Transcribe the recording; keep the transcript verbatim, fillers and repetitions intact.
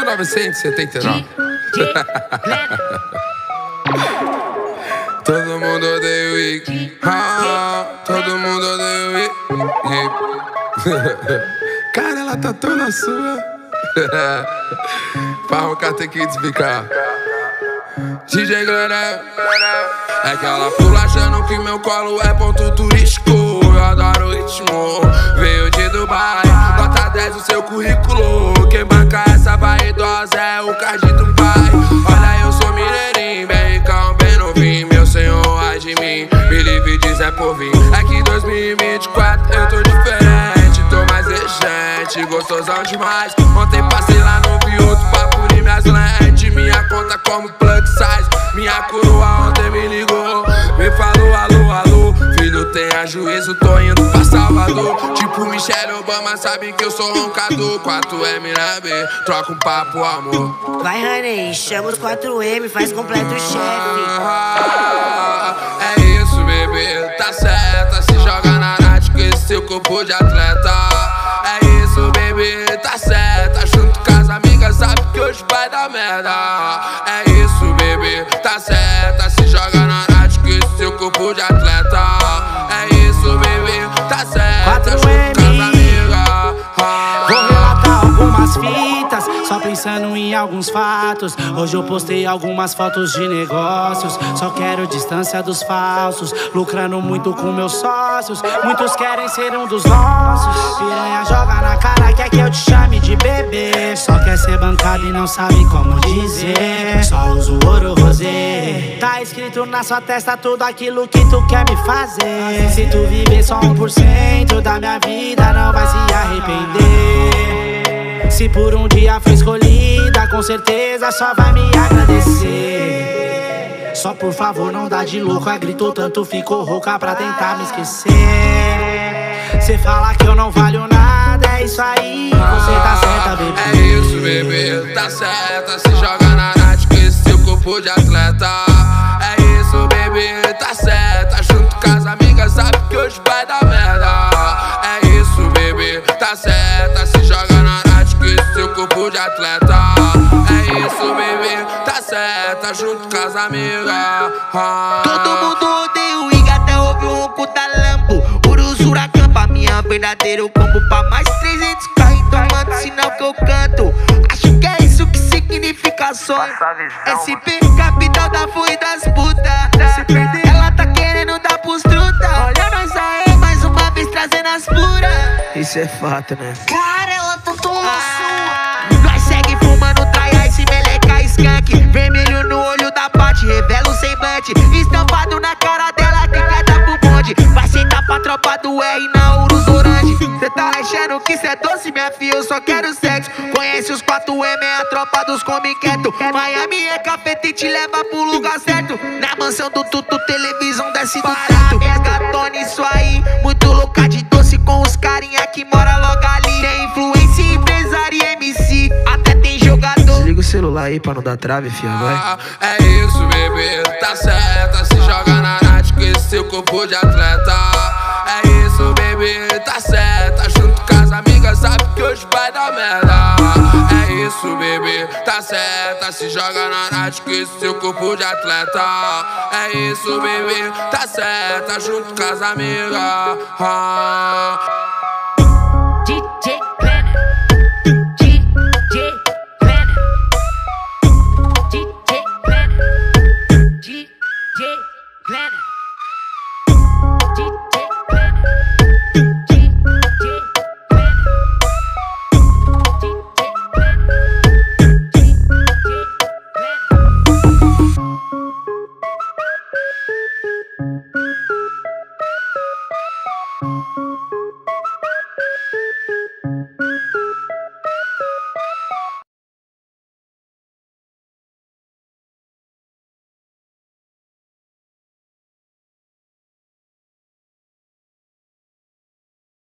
novecentos e setenta e nove. Todo mundo odeia o Iggy. Ah, todo mundo odeia o Iggy. Cara, ela tá tão na sua. Pra roncar tem que desbicar. D J Glenel. É que ela pula achando que meu colo é ponto turístico. Eu adoro o ritmo, veio de Dubai. Nota dez no seu currículo. Quem banca essa vaidosa é o card do pai. Olha, eu sou mineirinho, bem ricão, bem novinho. Meu senhor, ai de mim, me livre de Zé Povinho. É que em dois mil e vinte e quatro eu tô diferente, tô mais exigente, gostosão demais. Ontem passei lá no Vioto pra pulir minhas lentes. Minha conta como plug size, minha coroa ontem me ligou. Me falou alô, alô, filho tenha juízo, tô indo pra Salvador. Tipo Michelle Obama, sabe que eu sou roncador. quatro M na B, troca um papo, amor. Vai, honey, chama os quatro M, faz completo o chefe. Ah, é isso, bebê, tá certa. Se joga na night com esse seu corpo de atleta. É isso, bebê, tá certa. Junto com as amigas, sabe que hoje vai dar merda. É isso, bebê, tá certa. Se joga na night com esse seu corpo de atleta. É isso, bebê, tá certa. Junto com as amigas. Ah, vou relatar algumas fitas, só pensando em alguns fatos. Hoje eu postei algumas fotos de negócios. Só quero distância dos falsos, lucrando muito com meus sócios. Muitos querem ser um dos nossos. Piranha joga na cara, quer que eu te chame de bebê. Só quer ser bancado e não sabe como dizer. Só uso ouro rosé. Tá escrito na sua testa tudo aquilo que tu quer me fazer. Se tu viver só um por cento da minha vida, não vai se arrepender. Se por um dia foi escolhida, com certeza só vai me agradecer. Só por favor não dá de louco, a gritou tanto ficou rouca pra tentar me esquecer. Cê fala que eu não valho nada, é isso aí, você tá certa, bebê. É isso, bebê, tá certa. Se joga na night com esse seu corpo de atleta. É isso, bebê, tá certa. Junto com as amigas, sabe que hoje vai dar merda. É isso, bebê, tá certa. Se joga na night com esse seu corpo de atleta. É isso, bebê, tá certa. Junto com as amigas. Ah. Todo mundo odeia o Iggy, até ouve o ronco da Lambo. Urusura campa, minha verdadeiro combo pra mais trezentos carros. Então manda sinal que eu canto. Acho que é isso que significa sonho. S P, capital da fui das puta. Se perder, ela tá querendo dar pros truta. Olha nós aí, mais uma vez trazendo as puras. Isso é fato, né? Cara, ela tá tão na Ah, nós segue fumando traia, esse meleca skunk. Vermelho no olho da Paty, revela o semblante. Estampado na cara dela, que quer dar pro bonde. Vai sentar pra tropa do R na Urus Orange. Cê tá achando que cê é doce, minha filha, eu só quero sexo. Conhece os quatro M, é a tropa dos come quieto. Miami é cafeta e te leva pro lugar certo. Na mansão do Tutu, televisão desce do teto. Resgatone isso aí, muito louca de doce com os carinha que mora logo ali. Tem influência, empresário e M C, até tem jogador. Liga o celular aí pra não dar trave, fia, vai. É isso, bebê, tá certa. Se joga na night com esse seu corpo de atleta. É isso, bebê, tá certa. Junto com as amigas, sabe que hoje vai dar merda. É isso, bebê, tá certa. Se joga na night com esse seu corpo de atleta. É isso, bebê, tá certa. Junto com as amigas. Ah. D J Glenel.